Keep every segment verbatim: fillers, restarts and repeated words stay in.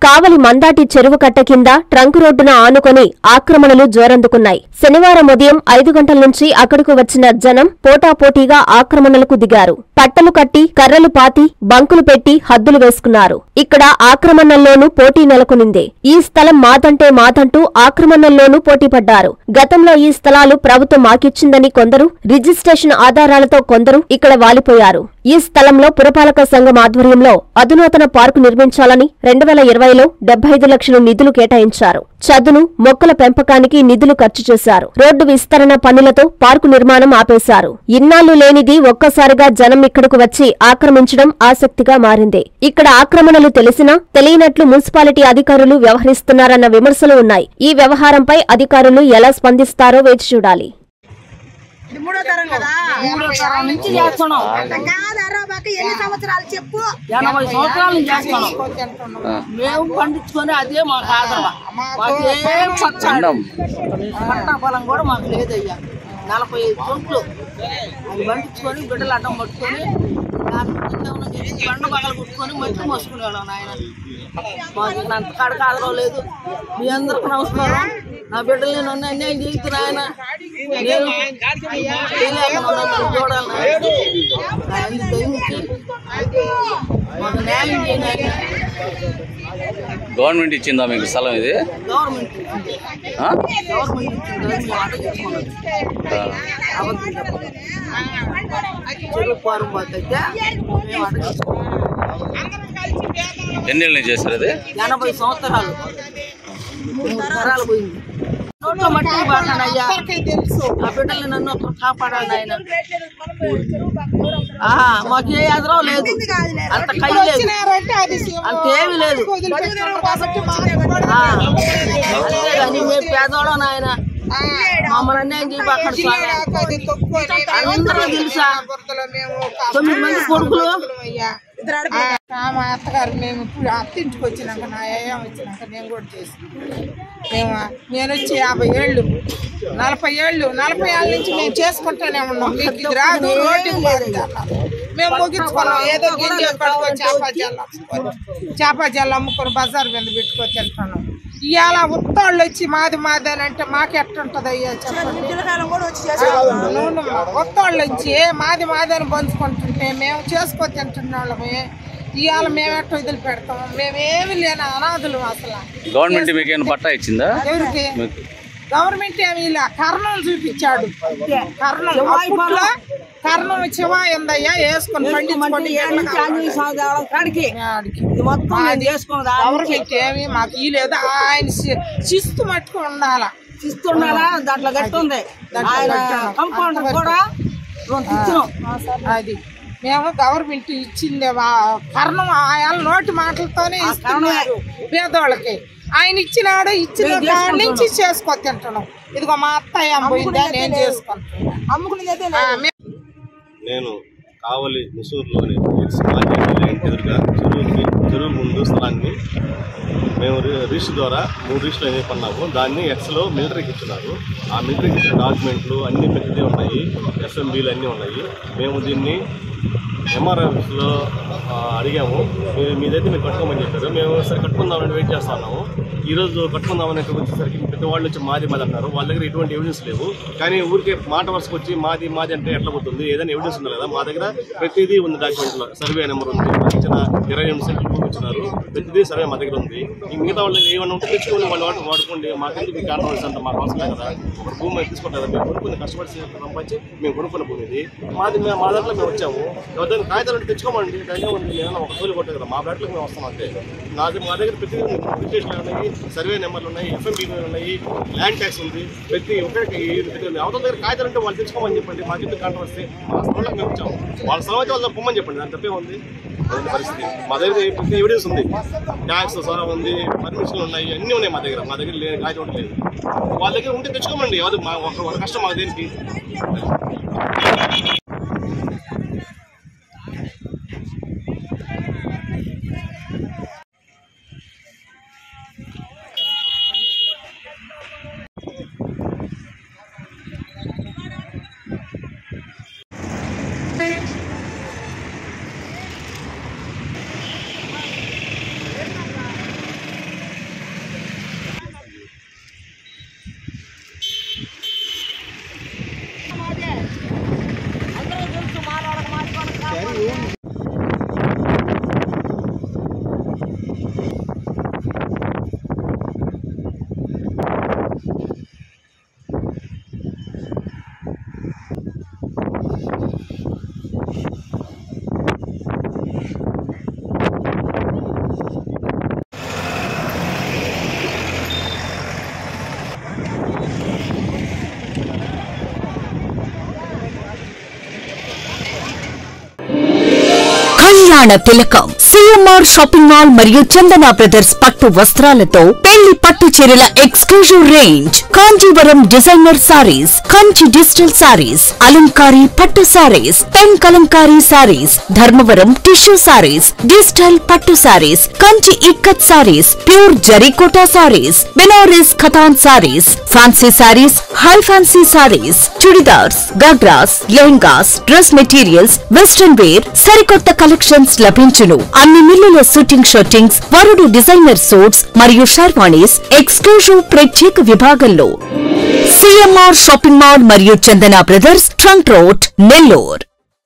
కావలి మందాటి చెరువు కట్ట కింద ట్రంక్ రోడ్డున ఆనుకొని ఆక్రమణలు జోరందుకున్నాయి. శనివారం ఉదయం ఐదు గంటల నుంచి అక్కడకు వచ్చిన జనం పోటాపోటీగా ఆక్రమణలకు దిగారు. పట్టలు కట్టి కర్రలు పాతి బంకులు పెట్టి హద్దులు వేసుకున్నారు. ఇక్కడ ఆక్రమణల్లోనూ పోటీ నెలకొనింది. ఈ స్థలం మాదంటే మాదంటూ ఆక్రమణల్లోనూ పోటీపడ్డారు. గతంలో ఈ స్థలాలు ప్రభుత్వం మాకిచ్చిందని కొందరు, రిజిస్ట్రేషన్ ఆధారాలతో కొందరు ఇక్కడ వాలిపోయారు. ఈ స్థలంలో పురపాలక సంఘం ఆధ్వర్యంలో అధునాతన పార్కు నిర్మించాలని రెండు వేల ఇరవైలో డెబ్బై ఐదు లక్షలు నిధులు కేటాయించారు. చదును, మొక్కల పెంపకానికి నిధులు ఖర్చు చేశారు. రోడ్డు విస్తరణ పనులతో పార్కు నిర్మాణం ఆపేశారు. ఇన్నాళ్లు లేనిది ఒక్కసారిగా జనం ఇక్కడకు వచ్చి ఆక్రమించడం ఆసక్తిగా మారింది. ఇక్కడ ఆక్రమణలు తెలిసినా తెలియనట్లు మున్సిపాలిటీ అధికారులు వ్యవహరిస్తున్నారన్న విమర్శలు ఉన్నాయి. ఈ వ్యవహారంపై అధికారులు ఎలా స్పందిస్తారో వేచి చూడాలి. మూడో తరం కదా మూడో తరం నుంచి చేస్తున్నాం. కాదరా బాక ఎన్ని సంవత్సరాలు చెప్పు? ఎనభై సంవత్సరాల నుంచి చేస్తున్నాం. మేము పండించుకొని అదే మాకు ఆదరణ. మాకేం పట్టా పొలం కూడా మాకు లేదయ్యా. నలభై ఐదు తొంట్లు అది పండించుకొని బిడ్డలు అడ్డం పట్టుకొని బండ పగలు కుట్టుకొని మట్టి మోసుకునేవాళ్ళం. ఆయన మాకు అంత కాడక ఆదరణ లేదు. మీ అందరికి నమస్కారం. నా బిడ్డలు నన్ను అన్యాయం చేస్తున్నా. ఆయన నేను చూడాలి. మాకు న్యాయం చేయాలి. గవర్నమెంట్ ఇచ్చిందా మీకు స్థలం? ఇది గవర్నమెంట్ గవర్నమెంట్ ఇచ్చింది. మేము అడ్డ తెచ్చుకున్నాం. చెరువు పారు అయితే మేము అడ్డ తెచ్చుకున్నాం. ఎన్నేళ్ళు చేశారు? అది ఎనభై సంవత్సరాలు మూడు తరాలు పోయింది. నోట్లో మట్టి బాగా అయ్యా. ఆ బిడ్డల్ని నన్ను ఒకరు కాపాడాలి ఆయన. మాకే ఎదురో లేదు, అంత కై లేదు, అంతేమీ లేదు. అంతేగాని మేము పేదోళ్ళం నాయన. మమ్మల్ని అన్యాయం చెప్పి అక్కడ అందరూ తెలుసా? తొమ్మిది మంది కొడుకులు. మా అత్తగారు మేము ఇప్పుడు అత్తింటికి వచ్చినాక నా ఏం వచ్చినాక నేను కూడా చేసుకున్నాను. మేము నేను వచ్చి యాభై ఏళ్ళు నలభై ఏళ్ళు నలభై ఏళ్ళ నుంచి మేము చేసుకుంటూనే ఉన్నాం. మీకు ఇది రాదు, రోడ్డు మేము ముగించుకున్నాం. ఏదో గింజలు కట్టుకొని చేప జల్లు చేప జల్లు అమ్ముకొని బజార్ మీద పెట్టుకొని వెళ్తున్నాం. ఇవాళ ఉత్తోళ్ళు వచ్చి మాది మాది అని అంటే మాకు ఎట్టుంటది అయ్యా చెప్పండి. ఉత్తోళ్ళు వచ్చి మాది మాది అని పంచుకుంటుంటే మేము చేసుకొని తింటున్న వాళ్ళమే. ఇవాళ మేము ఎట్ట వదిలి పెడతాం? మేమేమి లేని అనాథులు. అసలు గవర్నమెంట్ మీకు పట్టా ఇచ్చిందా? ఎవరికి గవర్నమెంట్ ఏమి ఇలా కర్ణం చూపించాడు. కర్ణం అప్పట్లో కర్ణం చివా ఎందయ్యా వేసుకొని పండించుకోండి. గవర్నమెంట్ ఏమి మాకు ఈ లేదు. ఆయన శిస్తు మట్టుకు ఉండాలా, శిస్తు ఉండాలా. దాంట్లో గట్టి ఉంది. అది మేము గవర్నమెంట్ ఇచ్చింది. కర్ణం ఆయన నోటి మాటలతోనే ఇస్తున్నారు పేదోళ్ళకి. ఆయన ఇచ్చినాడు, ఇచ్చిన దాని నుంచి చేసుకో తింటున్నాం. ఇదిగో మా అత్తయ్య అమ్ముకుందా, నేను చేసుకుంటున్నా. అమ్ముకునేది నేను కావలి ముసూరులోని ఎదురుగా చెరువుకి చెరువు ముందు స్థలాన్ని మేము రిజిస్టర్ ద్వారా మూడు రిజిస్టర్లు అనేది పన్నాము. దాన్ని ఎక్స్లో మిలిటరీకి ఇచ్చినారు. ఆ మిలిటరీకి ఇచ్చిన డాక్యుమెంట్లు అన్నీ పెద్దవి ఉన్నాయి, ఎస్ఎంబీలు అన్నీ ఉన్నాయి. మేము దీన్ని ఎంఆర్ఎఫ్లో అడిగాము. మీదైతే మీరు కట్టుకోమని చెప్పారు. మేము సరే కట్టుకుందామని వెయిట్ చేస్తా ఉన్నాము. ఈరోజు కట్టుకుందామని ఇక్కడ వచ్చేసరికి పెద్దవాళ్ళు వచ్చి మాది మాది అంటారు. వాళ్ళ దగ్గర ఎటువంటి ఎవిడెన్స్ లేవు. కానీ ఊరికే మాట వరుసకు వచ్చి మాది మాది అంటే ఎట్లా పోతుంది? ఏదైనా ఎవిడెన్స్ ఉంది కదా? మా దగ్గర ప్రతిదీ ఉంది. డాక్యుమెంట్లో సర్వే నెంబర్ ఉంది, ఇచ్చిన ఇరవై ఎనిమిది సెంట్లు భూమి ఇచ్చినారు. ప్రతిదీ సర్వే మా దగ్గర ఉంది. మిగతా వాళ్ళు ఏమన్నా ఉంటే తెచ్చుకొని వాళ్ళు వాడు వాడుకోండి. మాకెందుకు ఈ కాంట్రవర్సీ అంతా మాకు అవసరం కదా. ఒక భూమి తీసుకుంటారు కదా. మేము కొనుక్కుని కష్టపడి సంపాదించి మేము కొనుక్కున్న భూమి ఇది. మాది మా దాంట్లో మేము వచ్చాము. ఎవరిదైనా కాగితాలు అంటే తెచ్చుకోమండి. ధైర్యం ఉంది. నేను ఒక తోలి కొట్టే కదా. మా బ్లాట్లకు మేము వస్తాం అంతే. నాకు మా దగ్గర ప్రతి రిజిస్ట్రేషన్లు ఉన్నాయి, సర్వే నెంబర్లు ఉన్నాయి, ఎఫ్ఎంబీ ఉన్నాయి, ల్యాండ్ ట్యాక్స్ ఉంది. ప్రతి ఒక్కరికి అవతల దగ్గర కాగితాలు అంటే వాళ్ళు తెచ్చుకోమని చెప్పండి. మాకెందుకు కాంట్రవర్సీ? మా స్థలంలోకి మేము వచ్చాము. వాళ్ళ స్థలం అయితే వాళ్ళ పొమ్మని చెప్పండి. దాని తప్పే ఉంది పరిస్థితి. మా దగ్గర ప్రతి ఎవిడెన్స్ ఉంది. ట్యాక్స్ సొరం ఉంది, పర్మిషన్లు ఉన్నాయి, అన్నీ ఉన్నాయి మా దగ్గర. మా దగ్గర లేని కాగితం లేదు. వాళ్ళ దగ్గర ఉంటే తెచ్చుకోమండి. అది మా ఒక కష్టం మాకు దేనికి. కళ్యాణ తిలకం సిఎంఆర్ షాపింగ్ మాల్ మరియు చందన బ్రదర్స్ పట్టు వస్త్రాలతో పెళ్లి పట్టు చీరల exclusive range, Kanjeevaram designer saris, Kanchi digital saris, అలంకారీ పట్టు saris, pen Kalamkari saris, Dharmavaram tissue saris, digital పట్టు సారీస్, కంచి ఇక్కత్ సారీస్, ప్యూర్ జరీకోటా saris, Banaras Katan saris, fancy saris, high fancy saris, churidars, ghagras, lehengas, dress materials, western wear, సరికొత్త కలెక్షన్స్ లభించును. అన్ని మిల్లుల షూటింగ్ షర్టింగ్స్, వరుడు డిజైనర్ సూట్స్ మరియు షర్వాణీస్ ఎక్స్క్లూజివ్ ప్రత్యేక విభాగంలో. సిఎంఆర్ షాపింగ్ మాల్ మరియు Chandana brothers, trunk road, Nellore.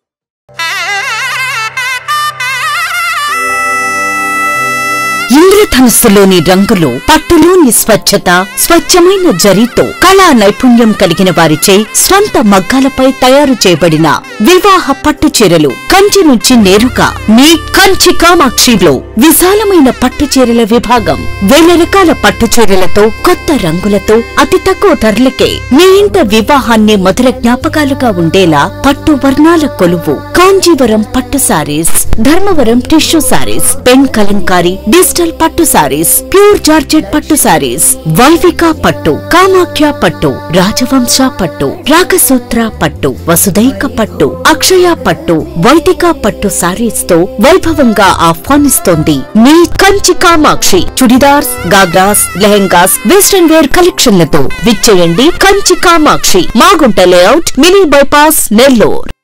ఇంద్రధనుస్సులోని రంగులు, పట్టులోని స్వచ్ఛత, స్వచ్ఛమైన జరీతో కళా నైపుణ్యం కలిగిన వారిచే స్వంత మగ్గాలపై తయారు చేయబడిన వివాహ పట్టు చీరలు కంచి నుంచి నేరుగా మీ కంచి కామాక్షిలో విశాలమైన పట్టు చీరల విభాగం. వేల రకాల పట్టు చీరలతో, కొత్త రంగులతో, అతి తక్కువ ధరలకే మీ ఇంట వివాహాన్ని మధుర జ్ఞాపకాలుగా ఉండేలా పట్టు వర్ణాల కొలువు కాంజీవరం పట్టు saris, Dharmavaram tissue saris, pen Kalamkari, digital పట్టు సారీస్, ప్యూర్ జార్జెట్ పట్టు సారీస్, వైవిక పట్టు, కామాఖ్య పట్టు, రాజవంశ పట్టు, రాగసూత్ర పట్టు, వసుదైక పట్టు, అక్షయ పట్టు, వైదిక పట్టు సారీస్ తో వైభవంగా ఆహ్వానిస్తోంది మీ కంచి కామాక్షి. చుడిదార్స్, గాగ్రాస్, లెహంగాస్, వెస్టర్న్ వేర్ కలెక్షన్లతో విచ్చేయండి Kanchi Kamakshi, Maguntha layout, mini bypass, Nellore.